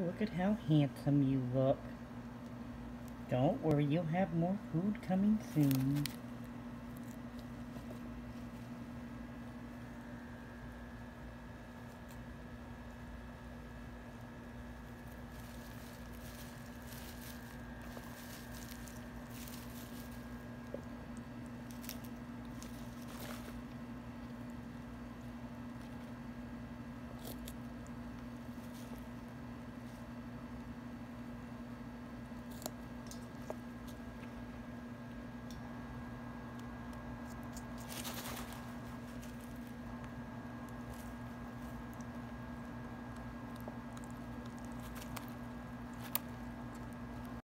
Look at how handsome you look. Don't worry, you'll have more food coming soon.